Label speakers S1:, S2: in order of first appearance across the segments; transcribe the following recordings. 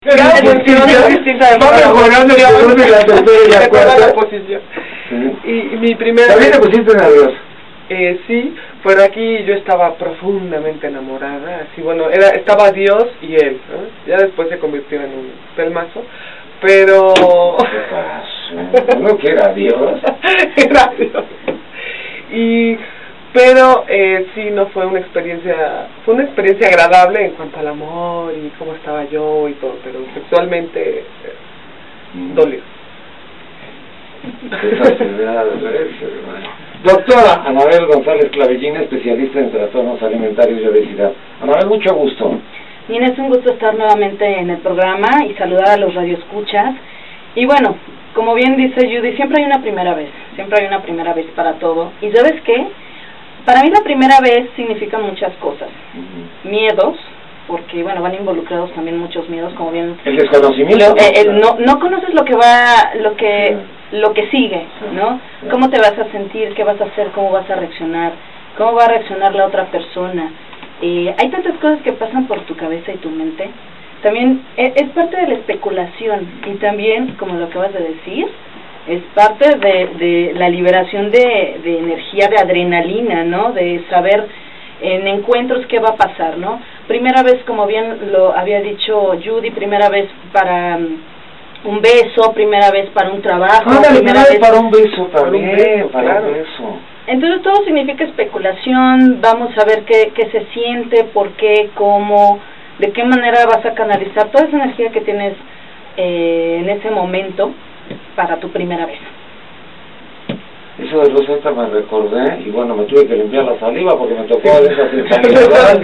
S1: Cada posición es distinta de
S2: va mejorando la segunda y la tercera y la cuarta
S1: posición. Y mi primera
S2: ¿también te pusiste nervioso?
S1: Sí, pero aquí yo estaba profundamente enamorada, así bueno, estaba Dios y él, ¿no? Ya después se convirtió en un pelmazo, pero...
S2: ¿Qué pasó? ¿No que era Dios?
S1: Era Dios. Pero sí, no fue una experiencia agradable en cuanto al amor y cómo estaba yo y todo, pero sexualmente dolió.
S2: Doctora Anabel González Clavellín, especialista en trastornos alimentarios y obesidad. Anabel, mucho gusto.
S3: Bien, es un gusto estar nuevamente en el programa y saludar a los radioescuchas. Y bueno, como bien dice Judy, siempre hay una primera vez para todo. ¿Y sabes qué? Para mí la primera vez significa muchas cosas. Miedos, porque bueno, van involucrados también muchos miedos, como bien...
S2: El desconocimiento.
S3: No conoces lo que sigue, ¿no? ¿Cómo te vas a sentir? ¿Qué vas a hacer? ¿Cómo vas a reaccionar? ¿Cómo va a reaccionar la otra persona? Hay tantas cosas que pasan por tu cabeza y tu mente. También es parte de la especulación y también, como lo acabas de decir, es parte de la liberación de energía, de adrenalina, ¿no? De saber en encuentros qué va a pasar, ¿no? Primera vez, como bien lo había dicho Judy, primera vez para un beso, primera vez para un trabajo,
S2: primera vez para un beso también, para un beso.
S3: Entonces todo significa especulación, vamos a ver qué se siente, por qué, cómo, de qué manera vas a canalizar toda esa energía que tienes en ese momento para tu primera vez.
S2: Eso de Rosetta me recordé, y bueno, me tuve que limpiar la saliva porque me tocó de esas saliva.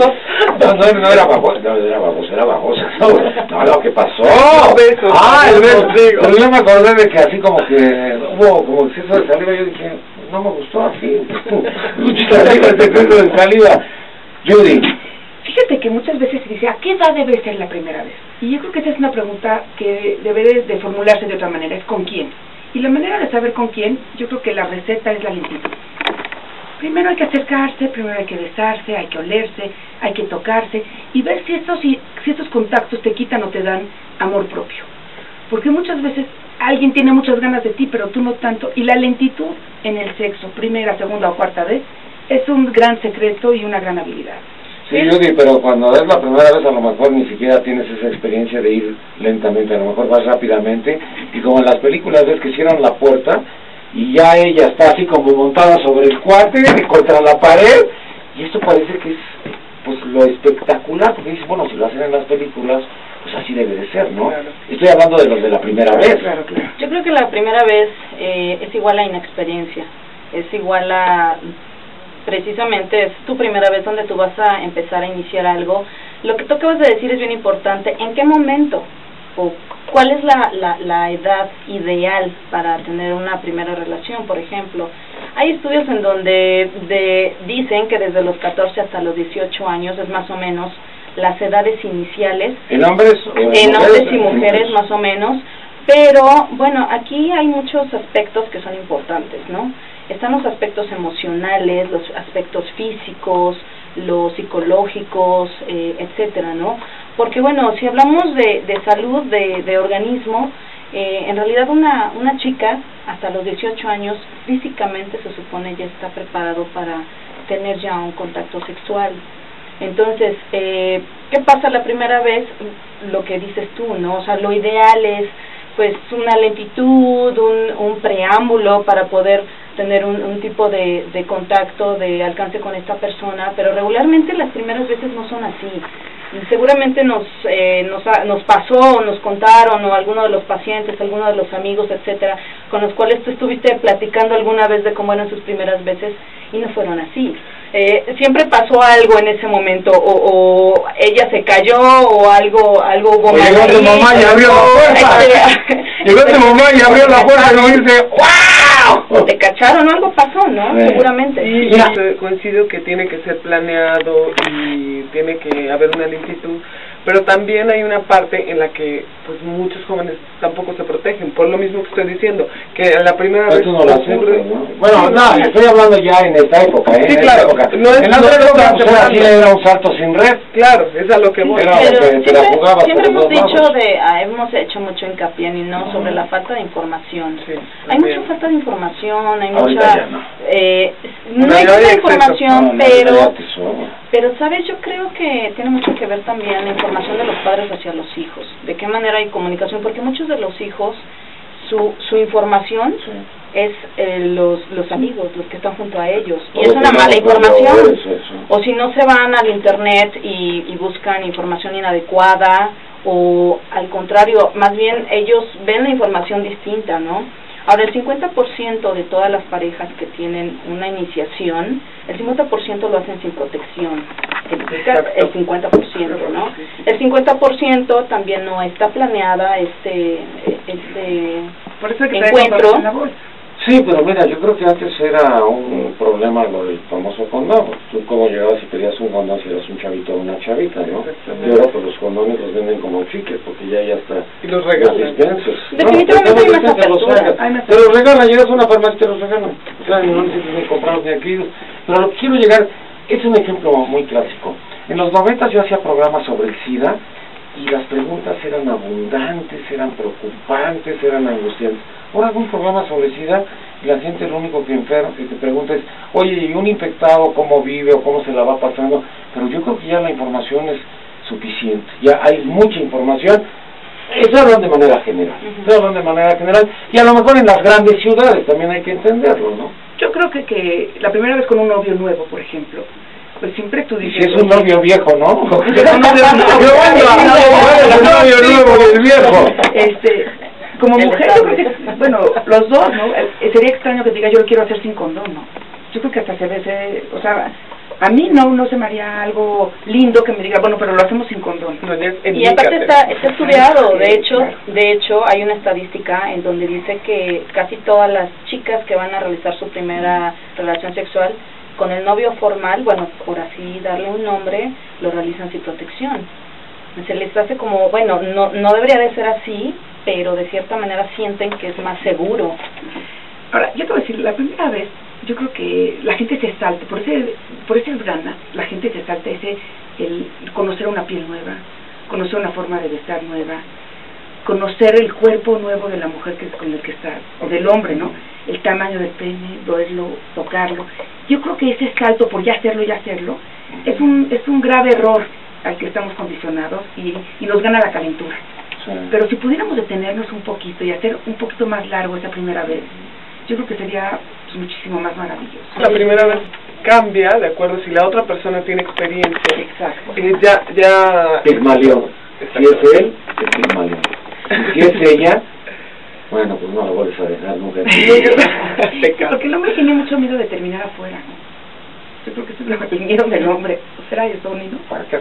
S2: No era babosa, era babosa. No, lo que pasó. El beso. Pero yo me acordé de que así como que hubo como exceso de saliva, yo dije, no me gustó así. Mucha saliva, exceso de saliva. Judy.
S4: Fíjate que muchas veces se dice, ¿a qué edad debe ser la primera vez? Y yo creo que esa es una pregunta que debe de formularse de otra manera, es ¿con quién? Y la manera de saber con quién, yo creo que la receta es la lentitud. Primero hay que acercarse, primero hay que besarse, hay que olerse, hay que tocarse y ver si estos contactos te quitan o te dan amor propio. Porque muchas veces alguien tiene muchas ganas de ti, pero tú no tanto. Y la lentitud en el sexo, primera, segunda o cuarta vez, es un gran secreto y una gran habilidad.
S2: Sí, Judy, pero cuando es la primera vez a lo mejor ni siquiera tienes esa experiencia de ir lentamente, a lo mejor vas rápidamente, y como en las películas ves que cierran la puerta y ya ella está así como montada sobre el cuate, contra la pared, y esto parece que es pues lo espectacular, porque dices, bueno, si lo hacen en las películas, pues así debe de ser, ¿no? Claro. Estoy hablando de los de la primera vez.
S3: Claro. Yo creo que la primera vez es igual a inexperiencia, es igual a... Precisamente es tu primera vez donde tú vas a empezar a iniciar algo. Lo que tú acabas de decir es bien importante. ¿En qué momento? ¿O cuál es la edad ideal para tener una primera relación, por ejemplo? Hay estudios en donde dicen que desde los 14 hasta los 18 años es más o menos las edades iniciales.
S2: ¿En hombres?
S3: En hombres y mujeres más o menos. Pero, bueno, aquí hay muchos aspectos que son importantes, ¿no? Están los aspectos emocionales, los aspectos físicos, los psicológicos, etcétera, ¿no? Porque, bueno, si hablamos de salud, de organismo, en realidad una chica hasta los 18 años físicamente se supone ya está preparado para tener ya un contacto sexual. Entonces, ¿qué pasa la primera vez? Lo que dices tú, ¿no? O sea, lo ideal es pues una lentitud, un preámbulo para poder tener un tipo de contacto, de alcance con esta persona, pero regularmente las primeras veces no son así. Seguramente nos pasó, nos contaron, o alguno de los pacientes, alguno de los amigos, etcétera, con los cuales tú estuviste platicando alguna vez de cómo eran sus primeras veces, y no fueron así. Siempre pasó algo en ese momento, o ella se cayó, o algo hubo mal.
S2: Llegó tu mamá y abrió la puerta. Llegó tu mamá y abrió la puerta y no dice ¡wow!
S3: O te cacharon, o algo pasó, ¿no? Seguramente.
S1: Y coincido que tiene que ser planeado y tiene que haber una lentitud, pero también hay una parte en la que pues muchos jóvenes tampoco se protegen, por lo mismo que estoy diciendo, que a la primera vez
S2: no lo ocurre, ¿no? Bueno, no, estoy hablando ya en esta época,
S1: sí, claro,
S2: época.
S1: No es,
S2: en la otra época, pues así era un salto sin red.
S1: Claro, es a lo que voy.
S3: Pero siempre hemos dicho hemos hecho mucho hincapié en no sobre la falta de información.
S1: Sí,
S3: hay mucha falta de información, hay
S2: ahorita
S3: mucha...
S2: ya no.
S3: No hay mucha información, pero
S2: Pero,
S3: ¿sabes? Yo creo que tiene mucho que ver también la información de los padres hacia los hijos. De qué manera hay comunicación, porque muchos de los hijos, su información es los amigos, los que están junto a ellos. Y es una mala información. O si no, se van al internet y buscan información inadecuada, o al contrario, más bien ellos ven la información distinta, ¿no? Ahora, el 50% de todas las parejas que tienen una iniciación, el 50% lo hacen sin protección. El 50%, ¿no? El 50% también no está planeada
S4: por eso es que
S3: encuentro.
S2: Sí, pero mira, yo creo que antes era un problema lo del famoso condón. Tú como llegabas y pedías un condón si eras un chavito o una chavita, ¿no? Y ahora pues los condones los venden como chicles porque ya está.
S1: Y los regalan.
S3: Definitivamente hay más apertura.
S2: Te los regalan, llegas a una farmacia y te los regalan. O sea, no necesitas ni comprarlos ni adquiridos. Pero a lo que quiero llegar es un ejemplo muy clásico. En los 90 yo hacía programas sobre el SIDA y las preguntas eran abundantes, eran preocupantes, eran angustiantes. Ahora hago un programa sobre SIDA y la gente lo único que te pregunta es, oye, ¿y un infectado cómo vive o cómo se la va pasando? Pero yo creo que ya la información es suficiente, ya hay mucha información. Estoy hablando de manera general, y a lo mejor en las grandes ciudades también hay que entenderlo, ¿no?
S4: Yo creo que la primera vez con un novio nuevo, por ejemplo, pues siempre tú dices...
S2: Si es un novio viejo, ¿no?
S4: Yo como mujer, yo creo que, bueno, los dos, ¿no? Sería extraño que te diga, yo lo quiero hacer sin condón, ¿no? Yo creo que hasta se ve, o sea, a mí no se me haría algo lindo que me diga, bueno, pero lo hacemos sin condón.
S1: No,
S3: y aparte está estudiado, de hecho hay una estadística en donde dice que casi todas las chicas que van a realizar su primera relación sexual con el novio formal, bueno, por así darle un nombre, lo realizan sin protección. Se les hace como, bueno, no debería de ser así, pero de cierta manera sienten que es más seguro.
S4: Ahora, yo te voy a decir, la primera vez, yo creo que la gente se salta, por esas ganas, la gente se salta el conocer una piel nueva, conocer una forma de besar nueva, conocer el cuerpo nuevo de la mujer con el que está, o del hombre, ¿no? El tamaño del pene, verlo, tocarlo. Yo creo que ese salto por ya hacerlo, es un grave error al que estamos condicionados y nos gana la calentura. Sí. Pero si pudiéramos detenernos un poquito y hacer un poquito más largo esa primera vez, yo creo que sería pues, muchísimo más maravilloso.
S1: La primera vez cambia, de acuerdo, si la otra persona tiene experiencia.
S4: Exacto.
S1: Ya...
S2: Pigmalión. Si es él, es Pigmalión. Si es ella, bueno, pues no lo vuelves a dejar nunca.
S4: Porque el hombre tiene mucho miedo de terminar afuera, ¿no? Yo creo que eso es el miedo del hombre. ¿O será eso, Nino?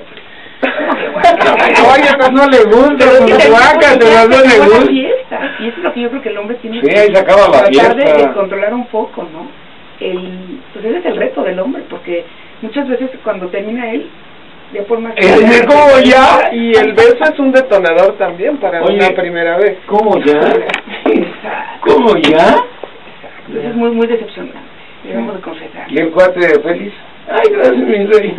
S2: Oye, pues no le gusta, pues guaca, te las no le gusta.
S4: Fiesta. Y eso es lo que yo creo que el hombre tiene
S2: que ahí se acaba la fiesta.
S4: Tratar de controlar un poco, ¿no? Pues ese es el reto del hombre, porque muchas veces cuando termina él, de forma...
S2: ¿Cómo ya?
S1: Y el beso es un detonador también para una primera vez.
S2: ¿Cómo ya? ¿Cómo ya?
S4: Eso es muy, muy decepcionante. Debemos de confesar.
S2: ¿Y el cuate feliz? Ay, gracias, mi rey.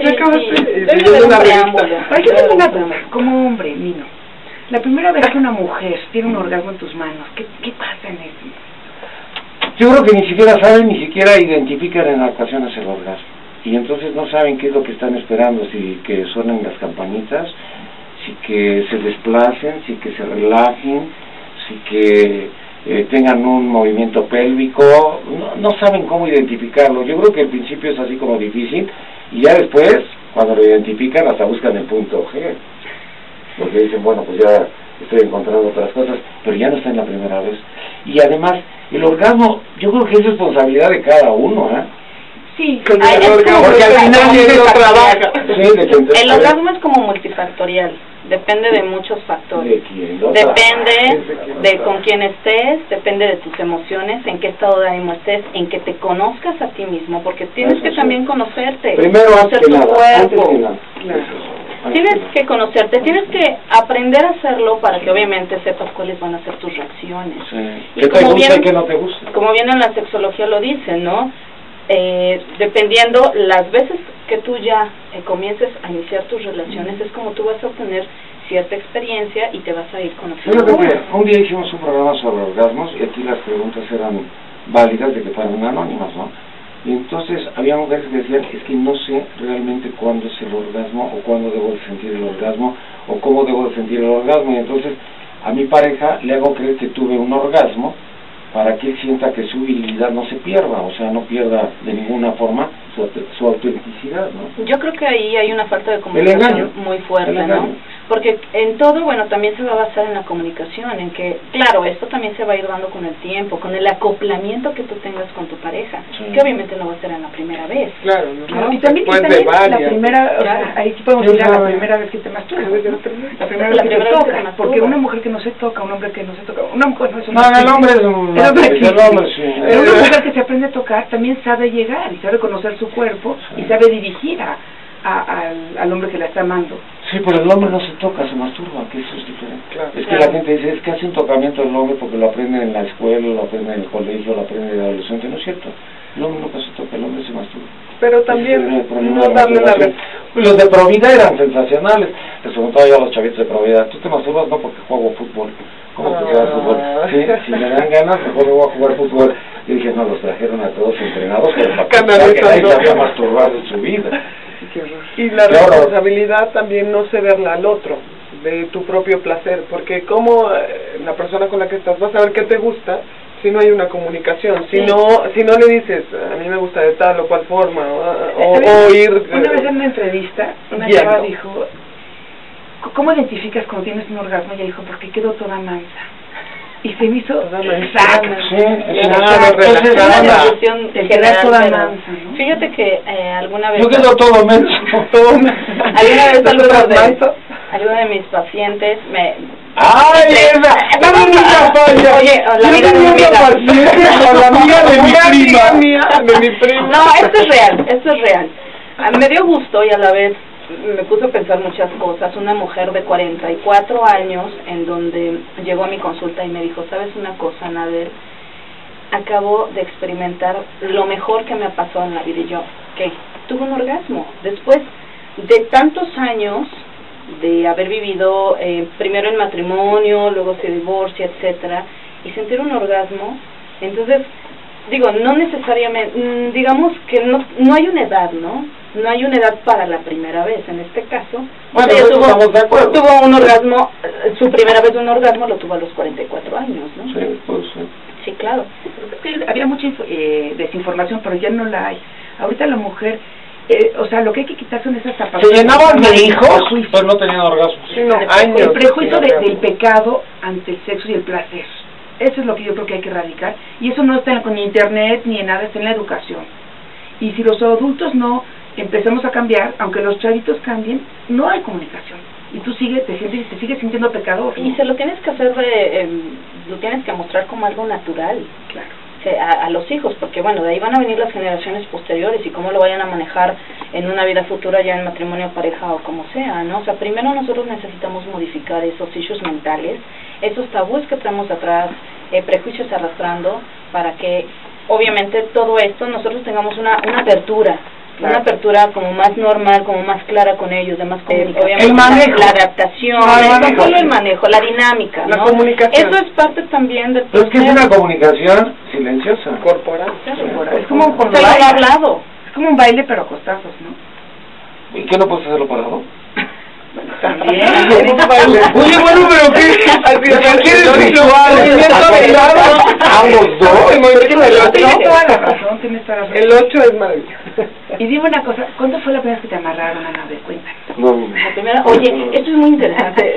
S4: Yo tengo una duda, como hombre, Nino. La primera vez que una mujer tiene un orgasmo en tus manos, ¿qué pasa en eso?
S2: Yo creo que ni siquiera saben, ni siquiera identifican en ocasiones el orgasmo. Y entonces no saben qué es lo que están esperando, si que suenen las campanitas, si que se desplacen, si que se relajen, si que tengan un movimiento pélvico, no saben cómo identificarlo. Yo creo que al principio es así como difícil, y ya después, cuando lo identifican, hasta buscan el punto G, porque dicen, bueno, pues ya estoy encontrando otras cosas, pero ya no está en la primera vez. Y además, el orgasmo, yo creo que es responsabilidad de cada uno, ¿eh?
S3: Sí,
S2: porque al final no trabaja.
S3: El orgasmo es como multifactorial, depende de muchos factores. Depende de con quién estés, depende de tus emociones, en qué estado de ánimo estés, en que te conozcas a ti mismo, porque tienes que también conocerte,
S2: primero,
S3: conocer tu cuerpo. tienes que conocerte, tienes que aprender a hacerlo para que obviamente sepas cuáles van a ser tus reacciones.
S2: Sí.
S3: Y
S2: ¿Qué te gusta y qué no te gusta?
S3: Como bien en la sexología lo dice, ¿no? Dependiendo las veces que tú ya comiences a iniciar tus relaciones, es como tú vas a obtener cierta experiencia y te vas a ir conociendo.
S2: Fíjate que un día hicimos un programa sobre orgasmos y aquí las preguntas eran válidas de que fueran anónimas, ¿no? Y entonces había mujeres que decían, es que no sé realmente cuándo es el orgasmo o cuándo debo de sentir el orgasmo o cómo debo de sentir el orgasmo. Y entonces a mi pareja le hago creer que tuve un orgasmo para que él sienta que su virilidad no se pierda, o sea, no pierda de ninguna forma su autenticidad, ¿no?
S3: Yo creo que ahí hay una falta de comunicación muy fuerte, ¿no? Porque en todo, bueno, también se va a basar en la comunicación, en que, claro, esto también se va a ir dando con el tiempo, con el acoplamiento que tú tengas con tu pareja, que obviamente no va a ser en la primera vez.
S1: Claro,
S3: ¿no?
S4: Y también la primera, o sea, ahí sí podemos decir la primera vez que te masturbas, la primera vez que te toca, porque una mujer que no se toca, un hombre que no se toca, una mujer no es un
S2: el hombre es un... El hombre, sí.
S4: Pero una mujer que se aprende a tocar también sabe llegar y sabe conocer su cuerpo y sabe dirigir al hombre que la está amando.
S2: Sí, pero el hombre no se toca, se masturba, que eso es diferente.
S1: Claro,
S2: es que la gente dice, es que hace un tocamiento el hombre porque lo aprende en la escuela, lo aprende en el colegio, lo aprende de adolescente. No es cierto. El hombre nunca se toca, el hombre se masturba.
S1: Pero también no darle la red.
S2: Los de Provida eran sensacionales. Les preguntaba yo a los chavitos de Provida, ¿tú te masturbas? No, porque juego fútbol. ¿Cómo que juegas fútbol? Sí, si me dan ganas, mejor me voy a jugar fútbol. Yo dije, no, los trajeron a todos entrenados, pero para que nadie se había masturbado en su vida.
S1: Y la responsabilidad también no cederla al otro, de tu propio placer, porque como la persona con la que estás vas a ver qué te gusta si no hay una comunicación, si no le dices, a mí me gusta de tal o cual forma, o ir...
S4: Una vez en una entrevista, una chava dijo, ¿cómo identificas cuando tienes un orgasmo? Y ella dijo, porque quedo toda mansa. Y se me hizo
S1: exacto.
S3: Fíjate que alguna vez...
S2: Yo quedo todo menso.
S3: Alguna vez alguno de mis pacientes me...
S2: ¡Ay, esa!
S3: Oye, la amiga de
S1: mi prima.
S3: No, esto es real. Me dio gusto y a la vez me puso a pensar muchas cosas. Una mujer de 44 años en donde llegó a mi consulta y me dijo, ¿sabes una cosa, Anabel? Acabo de experimentar lo mejor que me ha pasado en la vida. Y yo, ¿qué? Tuve un orgasmo. Después de tantos años de haber vivido primero en matrimonio, luego se divorcia, etcétera, y sentir un orgasmo. Entonces, digo, no necesariamente, digamos que no hay una edad, ¿no? No hay una edad para la primera vez, en este caso.
S2: Bueno, estamos de acuerdo.
S3: Tuvo un orgasmo, su primera vez de un orgasmo lo tuvo a los 44 años, ¿no?
S2: Sí, pues sí.
S3: Sí, claro.
S4: Es que había mucha desinformación, pero ya no la hay. Ahorita la mujer, o sea, lo que hay que quitar son esas zapatas.
S2: Se llenaban de hijos, pero no tenían orgasmo.
S1: Sí, no, años.
S4: El prejuicio del pecado ante el sexo y el placer. Eso es lo que yo creo que hay que erradicar. Y eso no está con internet ni en nada, está en la educación. Y si los adultos no empezamos a cambiar, aunque los chavitos cambien, no hay comunicación. Y tú te sigues sintiendo pecador, ¿no?
S3: Y se lo tienes que hacer lo tienes que mostrar como algo natural.
S4: Claro.
S3: A los hijos, porque bueno, de ahí van a venir las generaciones posteriores y cómo lo vayan a manejar en una vida futura, ya en matrimonio, pareja o como sea, ¿no? O sea, primero nosotros necesitamos modificar esos issues mentales, esos tabúes que traemos atrás, prejuicios arrastrando, para que obviamente todo esto nosotros tengamos una apertura. Claro. Una apertura como más normal, como más clara con ellos, de más comunicación.
S2: El manejo.
S3: La adaptación, no solo el manejo, la dinámica,
S1: la
S3: ¿no?
S1: comunicación.
S3: Eso es parte también de...
S2: Pero es que es una comunicación silenciosa.
S1: Corporal.
S4: Es como un
S3: baile. Hablado.
S4: Es como un baile, pero a costazos, ¿no?
S2: ¿Y qué no puedes hacerlo parado?
S4: También.
S2: Oye, bueno, pero ¿qué eres visual? Ambos dos.
S4: Tienes toda la razón, tienes toda la razón.
S1: El 8 es maravilloso.
S4: Y dime una cosa, ¿cuándo fue la primera vez que te amarraron, Anabel? Cuéntame.
S2: No.
S3: La primera, oye, esto es muy interesante.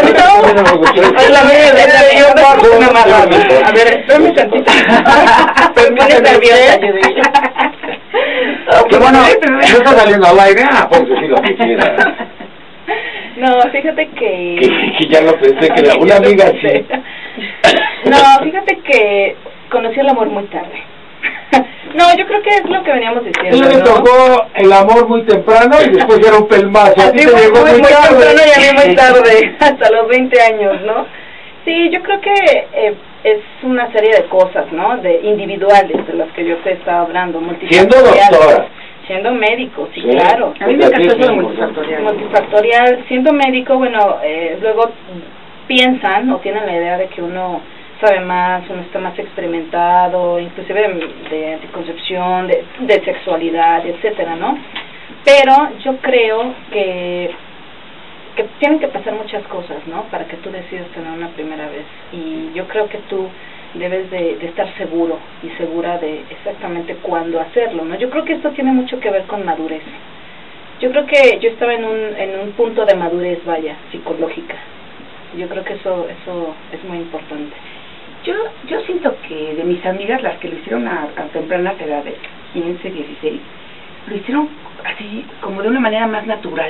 S3: A ver, espérame tantito. Me pones nerviosa, Judy.
S2: Que bueno, no está saliendo al aire, puedes decir lo que quieras.
S3: No, fíjate que
S2: ya lo pensé, que una amiga sí.
S3: No, fíjate que conocí el amor muy tarde. No, yo creo que es lo que veníamos diciendo.
S2: Ella le tocó el amor muy temprano y después era un pelmazo. A ti te llegó muy tarde.
S3: Temprano y a mí muy tarde, hasta los 20 años, ¿no? Sí, yo creo que es una serie de cosas, ¿no? De individuales de las que yo te estaba hablando,
S2: Siendo doctora.
S3: Siendo médico, sí, claro.
S4: A mí me encantó eso de multifactorial.
S3: Multifactorial, siendo médico, bueno, luego piensan o tienen la idea de que uno sabe más, uno está más experimentado, inclusive de anticoncepción, de sexualidad, etcétera, ¿no? Pero yo creo que tienen que pasar muchas cosas, ¿no? Para que tú decidas tener una primera vez. Y yo creo que tú debes de estar seguro y segura de exactamente cuándo hacerlo, ¿no? Yo creo que esto tiene mucho que ver con madurez. Yo creo que yo estaba en un punto de madurez, vaya, psicológica. Yo creo que eso es muy importante.
S4: Yo siento que de mis amigas, las que lo hicieron a tempranas edades, 15, 16, lo hicieron así, como de una manera más natural.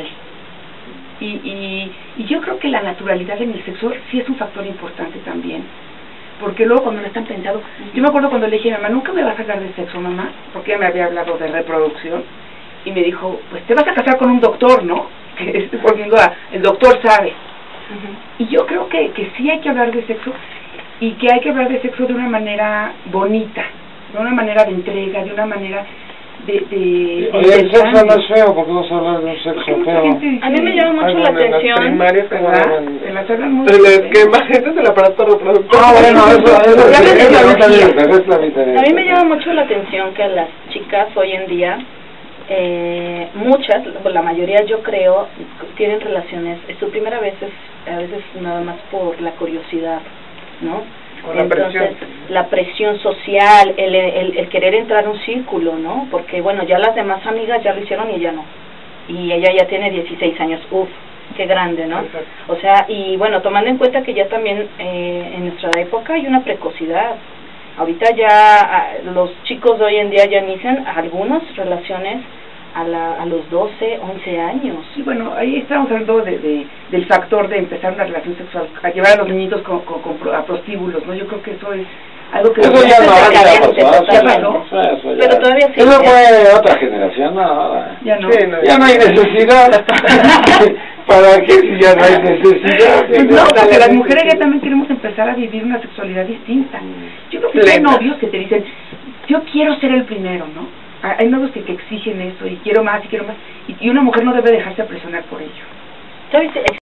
S4: Y yo creo que la naturalidad en el sexo sí es un factor importante también. Porque luego cuando no están pensando, yo me acuerdo cuando le dije a mamá, nunca me vas a hablar de sexo, mamá, porque ella me había hablado de reproducción, y me dijo, pues te vas a casar con un doctor, ¿no? Que estoy volviendo el doctor sabe. Y yo creo que sí hay que hablar de sexo, y que hay que hablar de sexo de una manera bonita, de una manera de entrega, de una manera
S2: Oye, el sexo no es feo, porque vamos a hablar de un sexo feo.
S3: A mí me llama mucho la atención.
S1: En las primarias,
S4: se las hablan muy
S1: el esquema, ese es el aparato reproductor.
S2: Bueno, eso
S3: a mí me llama mucho la atención que las chicas hoy en día, muchas, la mayoría yo creo, tienen relaciones, su primera vez es a veces nada más por la curiosidad, ¿no? Entonces, la presión social, el querer entrar a un círculo, ¿no? Porque, bueno, ya las demás amigas ya lo hicieron y ella no. Y ella ya tiene 16 años, qué grande, ¿no? Exacto. O sea, y bueno, tomando en cuenta que ya también en nuestra época hay una precocidad. Ahorita ya los chicos de hoy en día ya inician algunas relaciones a los 12, 11 años.
S4: Sí, bueno, ahí estamos hablando del factor de empezar una relación sexual, a llevar a los niñitos a prostíbulos, ¿no? Yo creo que eso es algo que...
S2: Eso ya
S4: pasó.
S3: Pero todavía sí.
S2: Eso fue otra generación,
S4: ya no.
S2: Sí, ya no hay necesidad. ¿Para qué si ya no hay necesidad?
S4: No, porque las mujeres ya también queremos empezar a vivir una sexualidad distinta. Yo creo que hay novios que te dicen, yo quiero ser el primero, ¿no? Hay novios que exigen eso, y quiero más, y una mujer no debe dejarse presionar por ello.
S3: ¿Sabes?